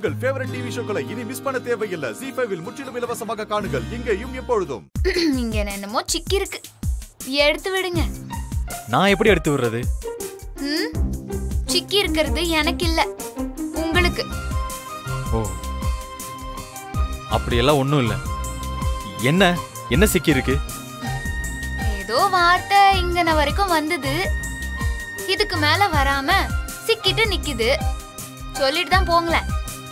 உங்கள் favourite TV ஷோக்களை இனி miss பண்ண தேவையில்லை. ஜீ5 முற்றிலும் இலவசமாக காணுங்கள். இங்கேயும் எப்பொழுதும். இங்க என்னமோ சிக்கி இருக்கு, எடுத்து விடுங்க. நான் எப்படி எடுத்து விடுறது? சிக்கி இருக்கிறது எனக்கு இல்ல, உங்களுக்கு. ஓ, அப்படியெல்லாம் ஒண்ணும் இல்ல. என்ன என்ன சிக்கி இருக்கு? ஏதோ வார்த்தை இங்கன வரைக்கும் வந்தது, இதுக்கு மேல வராம சிக்கிட்டு நிக்குது. சொல்லிட்டு தான் போங்களேன்.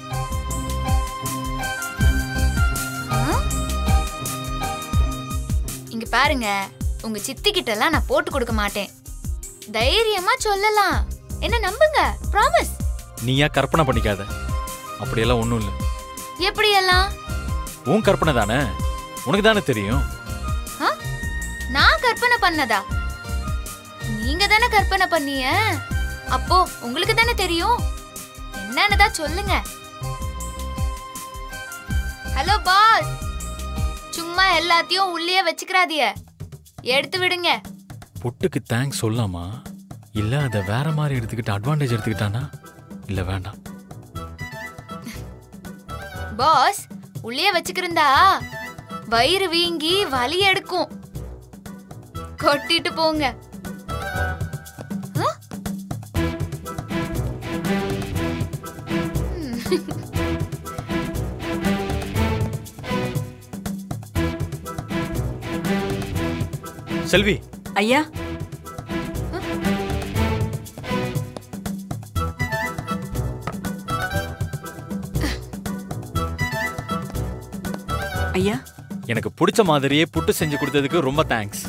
இங்க பாருங்க, உங்க சித்தி கிட்ட எல்லாம் நான் போட்டு கொடுக்க மாட்டேன். தைரியமா சொல்லலாம், என்ன நம்புங்க. ப்ராமிஸ். நீயா கற்பனை பண்ணிக்காத, அப்படியெல்லாம் ஒண்ணும் இல்ல. எப்படியெல்லாம்? உன் கற்பனை தானே, உனக்கு தானே தெரியும். நான் கற்பனை பண்ணதா? நீங்க தானே கற்பனை பண்ணீங்க, அப்போ உங்களுக்கு தானே தெரியும். என்னன்னு சொல்லுங்க. ஹலோ பாஸ், சும்மா எல்லாத்தையும் உள்ளே வச்சுக்கிறாதிய, எடுத்து விடுங்க. புட்டுக்கு தேங்க்ஸ் சொல்லாமா, இல்ல அத வேற மாதிரி எடுத்துக்கிட்டு அட்வான்டேஜ் எடுத்துக்கிட்டானா? இல்ல வேண்டாம். பாஸ், உள்ளே வச்சுக்கிருந்தா வயிறு வீங்கி வலி எடுக்கும். கொட்டிட்டு போங்க. செல்வி. ஐயா. ஐயா, எனக்கு பிடிச்ச மாதிரியே புட்டு செஞ்சு கொடுத்ததுக்கு ரொம்ப தேங்க்ஸ்.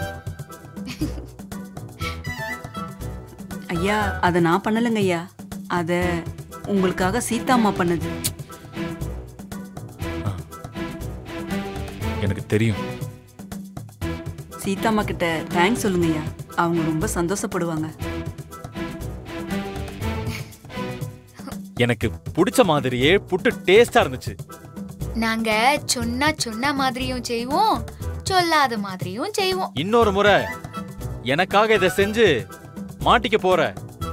ஐயா, அத நான் பண்ணலங்க ஐயா, அத உங்களுக்காக சீதா அம்மா பண்ணது. எனக்கு தெரியும். சீதா அம்மா கிட்ட தேங்க்ஸ் சொல்லுங்க ஐயா, அவங்க ரொம்ப சந்தோஷப்படுவாங்க. எனக்கு பிடிச்ச மாதிரியே புட்டு டேஸ்டா இருந்துச்சு. நாங்க சொன்ன மாதிரியும் செய்வோம், சொல்லாத மாதிரியும் செய்வோம். இன்னொரு முறை எனக்காக இதை செஞ்சு மாட்டிக்க போற?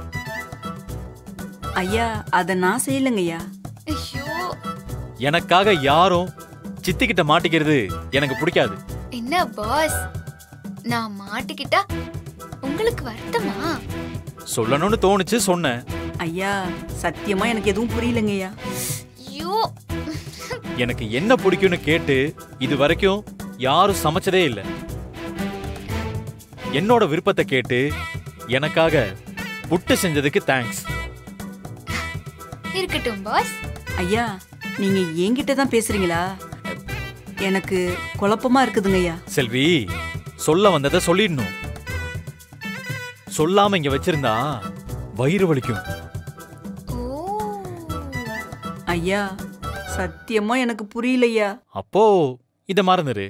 ஐயா, அத நான் செய்யலங்க ஐயா. எனக்காக யாரும் சித்திக்கிட்ட மாட்டிக்கிறது எனக்கு பிடிக்காது. என்ன பாஸ், நான் மாட்டிக்கிட்டா உங்களுக்கு வருத்தமா? சொல்லணும்னு தோணுச்சு, சொன்னேன். ஐயா, சத்தியமா எனக்கு எதுவும் புரியலங்க ஐயா. எனக்கு என்ன பிடிக்கும்னு கேட்டு இது வரைக்கும் யாரும் சமைச்சதே இல்லை. என்னோட விருப்பத்தை கேட்டு எனக்காக புட்டு செஞ்சதுக்கு தேங்க்ஸ். இருக்கட்டும் பாஸ். ஐயா, நீங்க என்கிட்ட தான் பேசுறீங்களா? எனக்கு குழப்பமா இருக்குதுங்க ஐயா. செல்வி, சொல்ல வந்ததை சொல்லிடணும். சொல்லாம இங்க வச்சிருந்தா வயிறு வலிக்கும். ஐயா, சத்தியமா எனக்கு புரியலையா. அப்போ இத மறந்துரு.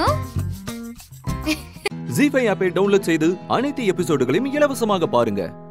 ஜீ5 ஆப்பை டவுன்லோட் செய்து அனைத்து எபிசோடுகளையும் இலவசமாக பாருங்க.